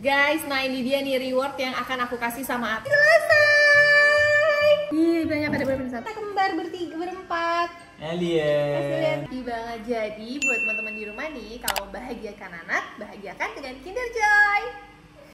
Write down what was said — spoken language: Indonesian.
Guys, nah ini dia nih reward yang akan aku kasih sama aku. Selesai. Ih, banyak pada berapa? Kita kembar bertiga, berempat. Alien. Banget. Jadi buat teman-teman di rumah nih, kalau bahagiakan anak, bahagiakan dengan Kinder Joy.